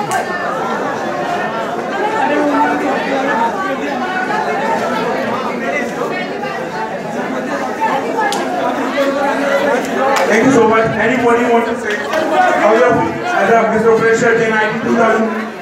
Thank you so much. Anybody want to say how you feel as a Mr. Fresher J19 2019?